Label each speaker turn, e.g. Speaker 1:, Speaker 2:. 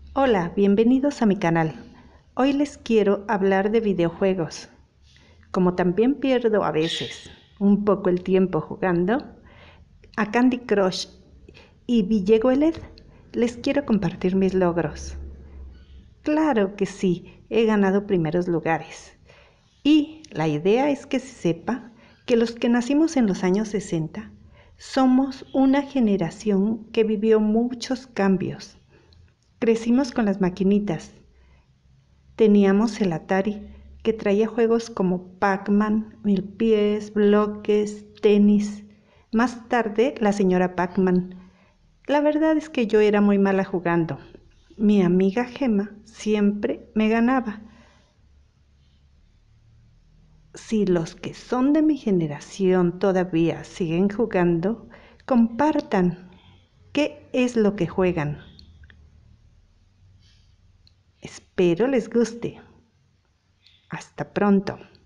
Speaker 1: Hola, bienvenidos a mi canal. Hoy les quiero hablar de videojuegos. Como también pierdo a veces un poco el tiempo jugando a Candy Crush y Villegoeled, les quiero compartir mis logros. Claro que sí, he ganado primeros lugares. Y la idea es que se sepa que los que nacimos en los años 60 somos una generación que vivió muchos cambios. Crecimos con las maquinitas. Teníamos el Atari, que traía juegos como Pac-Man, Mil Pies, Bloques, Tenis. Más tarde, la señora Pac-Man. La verdad es que yo era muy mala jugando. Mi amiga Gemma siempre me ganaba. Si los que son de mi generación todavía siguen jugando, compartan qué es lo que juegan. Espero les guste. Hasta pronto.